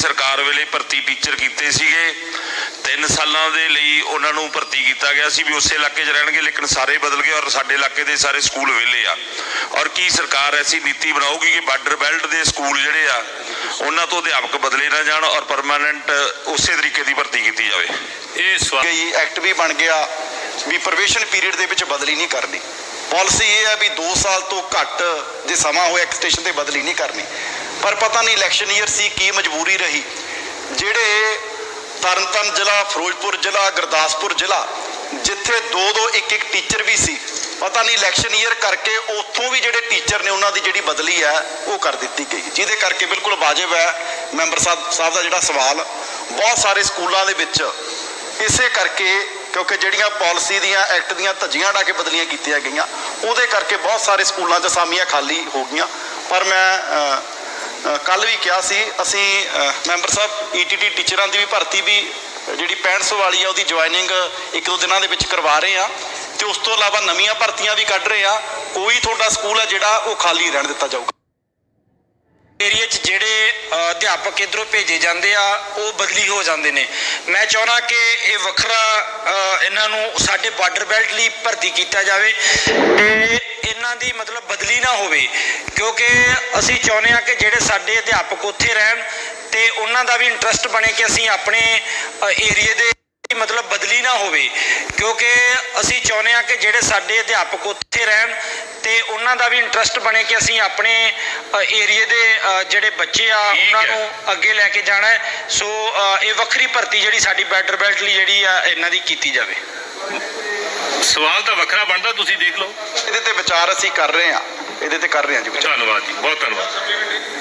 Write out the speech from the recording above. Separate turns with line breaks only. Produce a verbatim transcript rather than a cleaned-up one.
सरकार वेले भर्ती टीचर कीते सीगे, तीन सालों के लिए उन्होंने भर्ती किया गया सी भी उस इलाके च रहणगे, लेकिन सारे बदल गए और साडे इलाके के सारे स्कूल वेले आ। और की सरकार ऐसी नीति बनाऊगी कि बार्डर बेल्ट के स्कूल जिहड़े आ उन्हां तो अध्यापक बदले ना जाण और परमानेंट उस तरीके की भर्ती की जाए।
ये एक्ट भी बन गया भी प्रोबेशन पीरीयड दे विच बदली नहीं करनी। पॉलिसी ये है भी दो साल तो घट जो समा हो एक्सटेंशन से बदली नहीं करनी। पर पता नहीं इलैक्शन ईयर सी की मजबूरी रही, जिहड़े तरनतारन जिला, फिरोजपुर जिला, गुरदासपुर जिला जिथे दो दो एक एक टीचर भी सी, पता नहीं इलैक्शन ईयर करके उत्थों भी जिहड़े टीचर ने उन्होंने जिहड़ी बदली है वो कर दी गई, जिहदे करके बिल्कुल वाजिब है मैंबर साहब साहब का जिहड़ा सवाल। बहुत सारे स्कूलों के विच इसे करके क्योंकि जिहड़ियां पॉलिसी दियां एक्ट दियां धज्जियां उड़ा के बदलियां कीतियां गईयां उहदे करके बहुत सारे स्कूलों च असामियां खाली हो गईयां। पर मैं कल भी कहा सी असी मैंबर साहब ई टी टी टीचरां की भी भर्ती भी जिहड़ी पैंठ सौ वाली है उहदी ज्वाइनिंग एक दो दिनों के विच करवा रहे हैं, तो उस तो इलावा नवीं भर्तियां भी कढ़ रहे हैं। कोई तुहाडा स्कूल है जिहड़ा वो खाली रहण दिता जाऊगा।
एरिए च जिहड़े अध्यापक इधरों भेजे जाते आ वो बदली हो जाते हैं। मैं चाहना कि ये वखरा इन्हों साडे बार्डर बेल्ट लई भर्ती किया जाए ते इन्हां दी मतलब बदली ना होवे, क्योंकि असी चाहुंदे आ कि जिहड़े साडे अध्यापक उत्थे रहन ते उन्हां दा भी इंटरस्ट बने कि असी अपने एरिए दे मतलब बदली ना होवे, क्योंकि असी चाहुंदे आ कि जिहड़े साडे अध्यापक उत्थे रहन ते उन्हां दा भी इंटरस्ट बने कि असी अपने एरिए दे जिहड़े बच्चे आ उन्हां नूं अगे लैके जाना है। सो ये वक्री भर्ती जिहड़ी साडी बार्डर बेल्ट लई जिहड़ी आ इन्हां दी कीती जावे।
सवाल तो वखरा बनदा, तुसीं देख लो।
इहदे ते विचार असी कर रहे हैं, इहदे ते कर रहे हैं जी।
धन्नवाद जी, बहुत धन्नवाद।